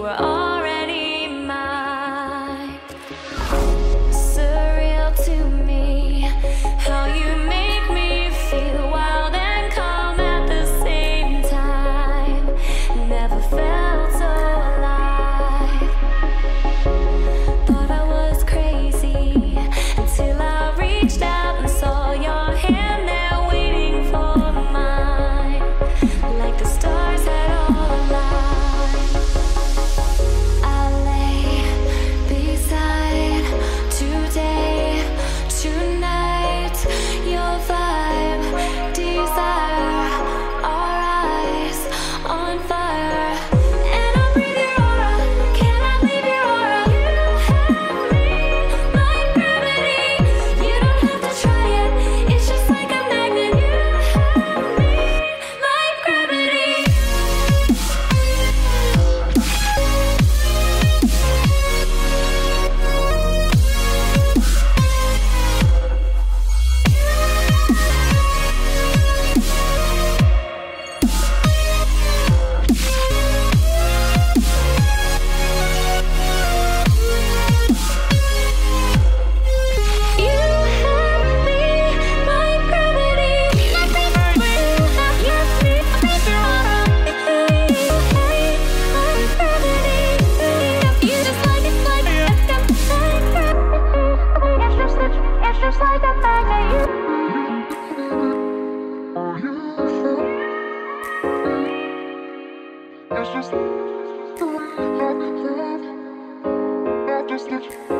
were already mine. Surreal to me, how you make me feel wild and calm at the same time. Never felt so alive. Thought I was crazy until I reached out and saw your hand there waiting for mine, like the stars had all aligned. I lay beside today, tonight, your vibe, desire, our eyes on fire. And I breathe your aura, can I leave your aura? You have me like gravity. You don't have to try it, it's just like a magnet. You have me like gravity. It's just